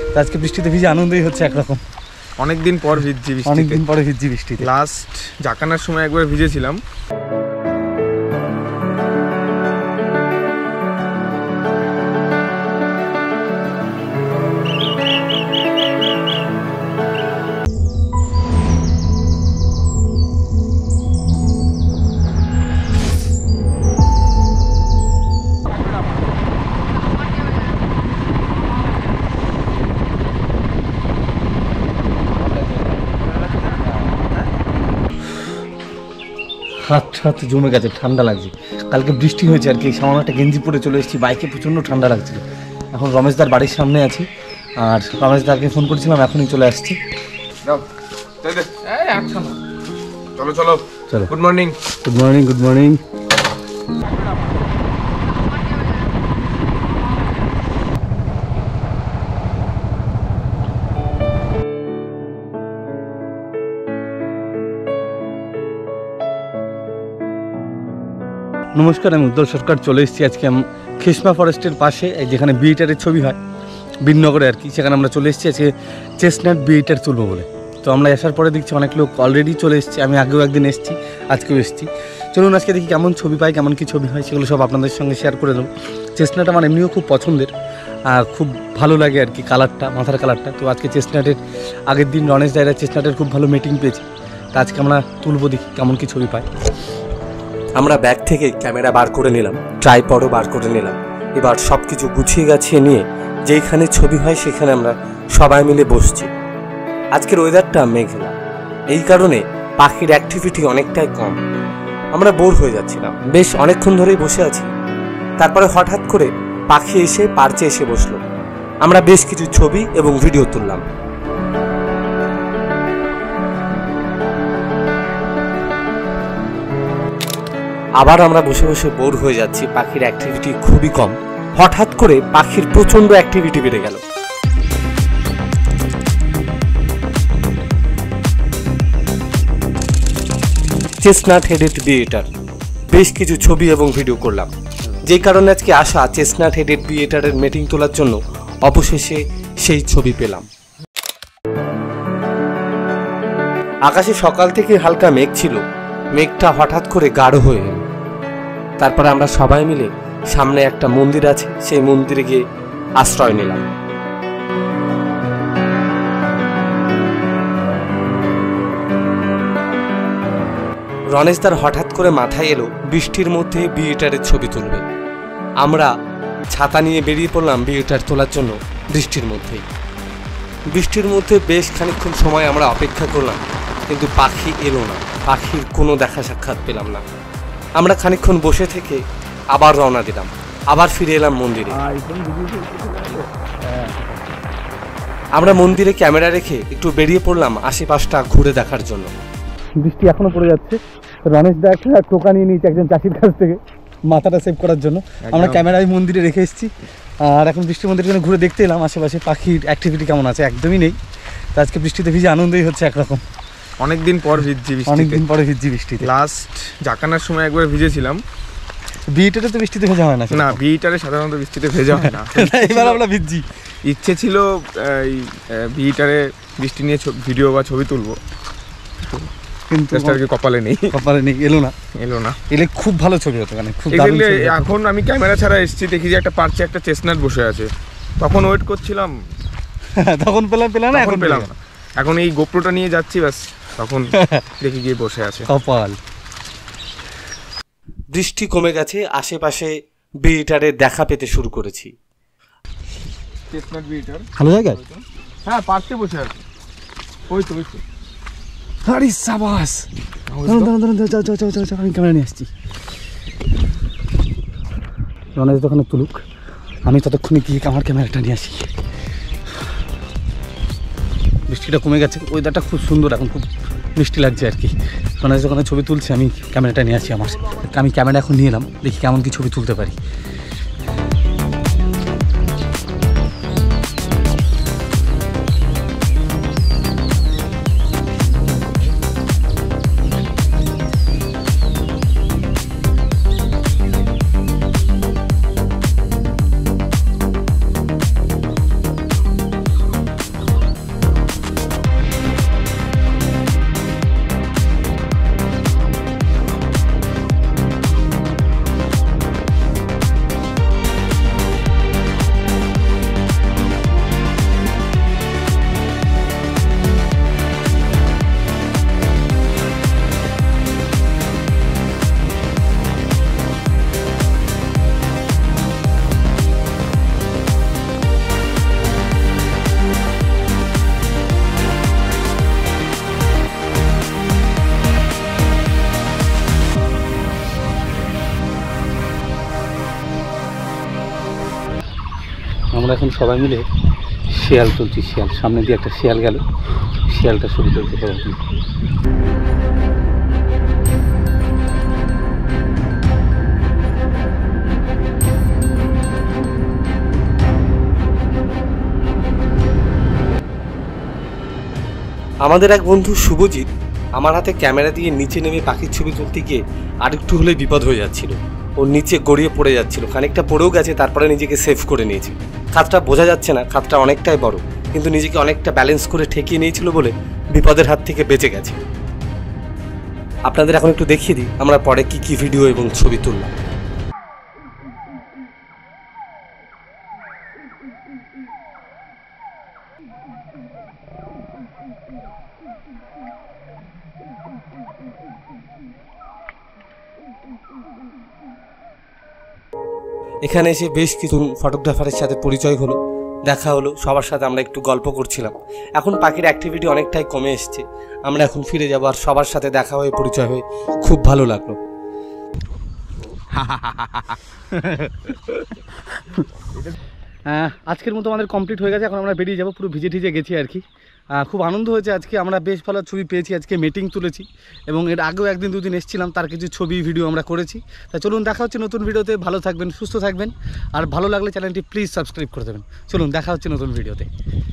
আজকে বৃষ্টিতে ভিজে আনন্দই হচ্ছে একরকম। অনেকদিন পর ভিজছি বৃষ্টিতে। অনেকদিন পরে ভিজছি বৃষ্টিতে। লাস্ট জাকানার সময় একবার ভিজেছিলাম। হাত জমে গেছে, ঠান্ডা লাগছে। কালকে বৃষ্টি হয়েছে আর কি, সামান্য একটা গেঞ্জি পরে চলে এসেছি, বাইকে প্রচণ্ড ঠান্ডা লাগছিল। এখন রমেশদার বাড়ির সামনে আছি, আর রমেশদাকে ফোন করেছিলাম, এখনই চলে আসছি। চলো চলো চলো। Good morning. Good morning. Good morning. নমস্কার, আমি উজ্জ্বল সরকার। চলে এসেছি আজকে খিসমা ফরেস্টের পাশে, যেখানে বি ইটারের ছবি হয় বীরনগরে আর কি, সেখানে আমরা চলে এসেছি আজকে চেস্টনাট বি ইটার তুলবো বলে। তো আমরা আসার পরে দেখছি অনেক লোক অলরেডি চলে এসেছে। আমি আগেও একদিন এসেছি, আজকেও এসেছি। চলুন আজকে দেখি কেমন ছবি পাই, কেমন কী ছবি হয়, সেগুলো সব আপনাদের সঙ্গে শেয়ার করে দেবো। চেস্টনাট আমার এমনিও খুব পছন্দের, খুব ভালো লাগে আর কি কালারটা, মাথার কালারটা। তো আজকে চেস্টনাটের আগের দিন রনেশ দায়রা চেস্টনাটের খুব ভালো মিটিং পেয়েছি। তো আজকে আমরা তুলবো, দেখি কেমন কী ছবি পাই। আমরা ব্যাগ থেকে ক্যামেরা বার করে নিলাম, ট্রাইপডও বার করে নিলাম। এবার সব কিছু গুছিয়ে গাছিয়ে নিয়ে যেইখানে ছবি হয় সেখানে আমরা সবাই মিলে বসছি। আজকের ওয়েদারটা মেঘলা, এই কারণে পাখির অ্যাক্টিভিটি অনেকটাই কম। আমরা বোর হয়ে যাচ্ছিলাম, বেশ অনেকক্ষণ ধরেই বসে আছি। তারপরে হঠাৎ করে পাখি এসে পার্চে এসে বসলো। আমরা বেশ কিছু ছবি এবং ভিডিও তুললাম। আবার আমরা বসে বসে বোর হয়ে যাচ্ছি, পাখির অ্যাক্টিভিটি খুবই কম। হঠাৎ করে পাখির প্রচণ্ড অ্যাক্টিভিটি বেড়ে গেল। চেস্টনাট হেডেড বি ইটার, বেশ কিছু ছবি এবং ভিডিও করলাম। যেই কারণে আজকে আসা চেস্টনাট হেডেড বি ইটারের মিটিং তোলার জন্য অবশেষে সেই ছবি পেলাম। আকাশে সকাল থেকে হালকা মেঘ ছিল, মেঘটা হঠাৎ করে গাঢ় হয়ে এল। তারপরে আমরা সবাই মিলে সামনে একটা মন্দির আছে, সেই মন্দিরে গিয়ে আশ্রয় নিলাম। রনেশদার হঠাৎ করে মাথায় এলো বৃষ্টির মধ্যে বি ইটারের ছবি তুলবে। আমরা ছাতা নিয়ে বেরিয়ে পড়লাম বি ইটার তোলার জন্য বৃষ্টির মধ্যেই। বৃষ্টির মধ্যে বেশ খানিকক্ষণ সময় আমরা অপেক্ষা করলাম, কিন্তু পাখি এলো না, পাখির কোনো দেখা সাক্ষাৎ পেলাম না। আমরা খানিকক্ষণ বসে থেকে আবার রওনা দিলাম, আবার ফিরে এলাম মন্দিরে। আমরা মন্দিরে ক্যামেরা রেখে একটু বেরিয়ে পড়লাম আশেপাশটা ঘুরে দেখার জন্য। বৃষ্টি এখনো পড়ে যাচ্ছে। রনেশ দা একটা টোকা নিয়ে নিয়েছে একজন চাষির কাছ থেকে মাথাটা সেভ করার জন্য। আমরা ক্যামেরায় মন্দিরে রেখে এসেছি, আর এখন বৃষ্টির মন্দিরের জন্য ঘুরে দেখতে এলাম আশেপাশে পাখির অ্যাক্টিভিটি কেমন আছে। একদমই নেই। তো আজকে বৃষ্টিতে ভিজে আনন্দই হচ্ছে একরকম। অনেকদিন পর ভিজছি বৃষ্টিতে। অনেকদিন পরে ভিজছি বৃষ্টিতে। লাস্ট জাকানার সময় একবার ভিজেছিলাম। বি ইটারে তো বৃষ্টিতে ভেজা হয় না। না, বি ইটারে সাধারণত বৃষ্টিতে ভেজা হয় না। এবার আমরা ভিজছি। ইচ্ছে ছিল এই বি ইটারে বৃষ্টি নিয়ে ভিডিও বা ছবি তুলবো, কিন্তু কপালে নেই। এলো না। এলে খুব ভালো ছবি হতো। এখন আমি ক্যামেরা ছাড়া এসেছি, দেখি যে একটা পার্চে একটা চেস্টনাট বসে আছে। তখন ওয়েট করছিলাম, তখন পেলাম না, এখন পেলাম না। এখন এই গোপ্রোটা নিয়ে যাচ্ছি, ব্যাস তখন দেখি গিয়ে বসে আছে। কপাল। বৃষ্টি কমে গেছে, আশেপাশে বি ইটারের দেখা পেতে শুরু করেছি। চেস্টনাট বি ইটার ভালো জায়গা। হ্যাঁ, পার্চে বসে আছে। ওই তো আরে সাবাস। আমি ক্যামেরা নিয়ে আসছি। রনেশ দোকানে তুলুক, আমি ততক্ষণে গিয়ে আমার ক্যামেরাটা নিয়ে আসি। বৃষ্টিটা কমে গেছে, ওয়েদারটা খুব সুন্দর, এখন খুব মিষ্টি লাগছে আর কি। রনেশ দোকানে ছবি তুলছে, আমি ক্যামেরাটা নিয়ে আসি। আমি ক্যামেরা এখন নিয়ে এলাম, দেখি কেমন কি ছবি তুলতে পারি। আমরা এখন সবাই মিলে শিয়াল তুলছি। শিয়াল সামনে দিয়ে একটা শিয়াল গেল, শিয়ালটা ছবি তুলতে সবাই। আমাদের এক বন্ধু শুভজিৎ আমার হাতে ক্যামেরা দিয়ে নিচে নেমে পাখির ছবি তুলতে গিয়ে আরেকটু হলে বিপদ হয়ে যাচ্ছিল। ওর নিচে গড়িয়ে পড়ে যাচ্ছিল, খানিকটা পড়েও গেছে, তারপরে নিজেকে সেভ করে নিয়েছে। খাতটা বোঝা যাচ্ছে না, খাতটা অনেকটাই বড়, কিন্তু নিজেকে অনেকটা ব্যালেন্স করে ঠেকিয়ে নিয়েছিল বলে বিপদের হাত থেকে বেঁচে গেছে। আপনাদের এখন একটু দেখিয়ে দিই আমরা পরে কি কি ভিডিও এবং ছবি তুললাম। এখানে এসে বেশ কিছু ফটোগ্রাফারের সাথে পরিচয় হলো, দেখা হলো, সবার সাথে আমরা একটু গল্প করছিলাম। এখন পাখির অ্যাক্টিভিটি অনেকটাই কমে এসছে, আমরা এখন ফিরে যাবো। আর সবার সাথে দেখা হয়ে পরিচয় হয়ে খুব ভালো লাগলো। আজকের মতো আমাদের কমপ্লিট হয়ে গেছে, এখন আমরা বেরিয়ে যাবো। পুরো ভিজে ঠিজে গেছি আর কি। খুব আনন্দ হয়েছে আজকে, আমরা বেশ ভালো ছবি পেয়েছি। আজকে মিটিং তুলেছি এবং এর আগেও একদিন দুদিন এসেছিলাম, তার কিছু ছবি ভিডিও আমরা করেছি। তাই চলুন দেখা হচ্ছে নতুন ভিডিওতে। ভালো থাকবেন, সুস্থ থাকবেন, আর ভালো লাগলে চ্যানেলটি প্লিজ সাবস্ক্রাইব করে দেবেন। চলুন দেখা হচ্ছে নতুন ভিডিওতে।